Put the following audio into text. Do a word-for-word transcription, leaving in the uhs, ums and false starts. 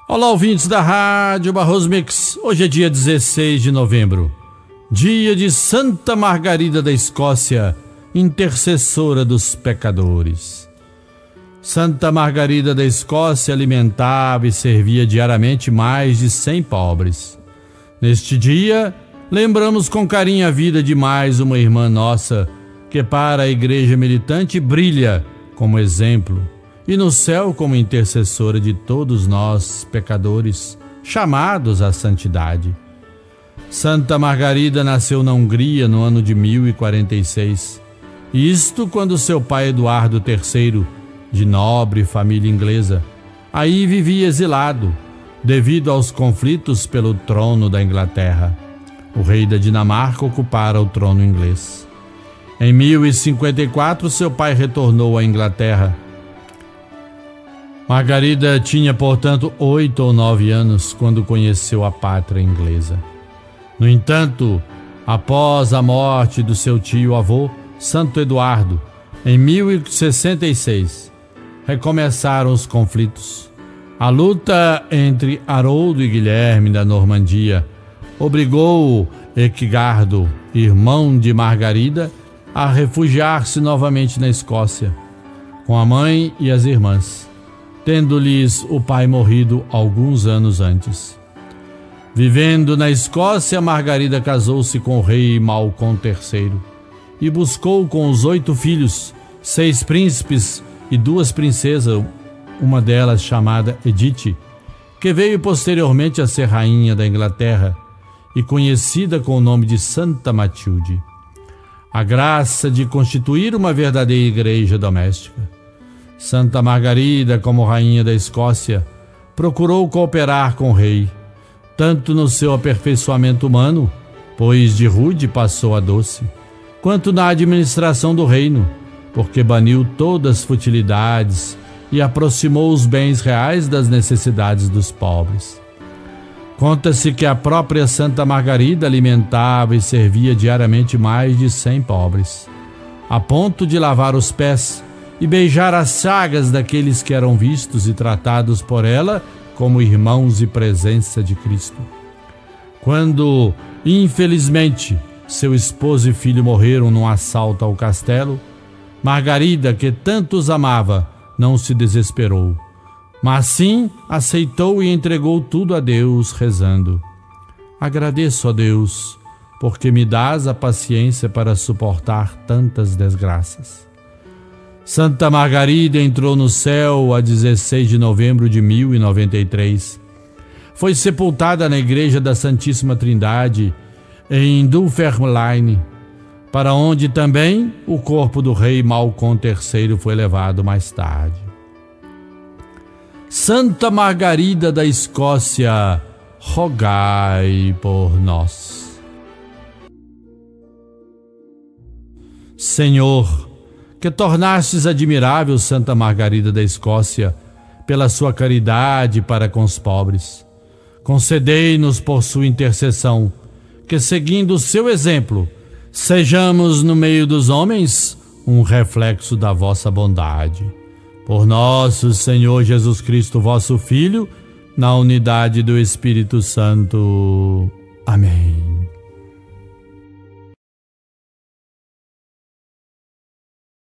Olá, ouvintes da Rádio Barroso Mix. Hoje é dia dezesseis de novembro, dia de Santa Margarida da Escócia, intercessora dos pecadores. Santa Margarida da Escócia alimentava e servia diariamente mais de cem pobres. Neste dia, lembramos com carinho a vida de mais uma irmã nossa, que para a Igreja Militante brilha como exemplo e no céu como intercessora de todos nós, pecadores, chamados à santidade. Santa Margarida nasceu na Hungria no ano de mil e quarenta e seis, isto quando seu pai Eduardo terceiro, de nobre família inglesa, aí vivia exilado, devido aos conflitos pelo trono da Inglaterra. O rei da Dinamarca ocupara o trono inglês. Em mil e cinquenta e quatro, seu pai retornou à Inglaterra. Margarida tinha, portanto, oito ou nove anos quando conheceu a pátria inglesa. No entanto, após a morte do seu tio-avô, Santo Eduardo, em mil e sessenta e seis, recomeçaram os conflitos. A luta entre Haroldo e Guilherme da Normandia obrigou Eckgardo, irmão de Margarida, a refugiar-se novamente na Escócia, com a mãe e as irmãs, tendo-lhes o pai morrido alguns anos antes. Vivendo na Escócia, Margarida casou-se com o rei Malcolm terceiro e buscou com os oito filhos, seis príncipes e duas princesas, uma delas chamada Edith, que veio posteriormente a ser rainha da Inglaterra e conhecida com o nome de Santa Matilde, a graça de constituir uma verdadeira igreja doméstica. Santa Margarida, como rainha da Escócia, procurou cooperar com o rei, tanto no seu aperfeiçoamento humano, pois de rude passou a doce, quanto na administração do reino, porque baniu todas as futilidades e aproximou os bens reais das necessidades dos pobres. Conta-se que a própria Santa Margarida alimentava e servia diariamente mais de cem pobres, a ponto de lavar os pés e beijar as chagas daqueles que eram vistos e tratados por ela como irmãos e presença de Cristo. Quando, infelizmente, seu esposo e filho morreram num assalto ao castelo, Margarida, que tanto os amava, não se desesperou, mas sim aceitou e entregou tudo a Deus, rezando: agradeço a Deus, porque me dás a paciência para suportar tantas desgraças. Santa Margarida entrou no céu a dezesseis de novembro de mil e noventa e três. Foi sepultada na Igreja da Santíssima Trindade, em Dunfermline, para onde também o corpo do rei Malcolm terceiro foi levado mais tarde. Santa Margarida da Escócia, rogai por nós. Senhor, que tornastes admirável Santa Margarida da Escócia pela sua caridade para com os pobres, concedei-nos por sua intercessão que, seguindo o seu exemplo, sejamos no meio dos homens um reflexo da vossa bondade. Por nosso Senhor Jesus Cristo, vosso Filho, na unidade do Espírito Santo. Amém.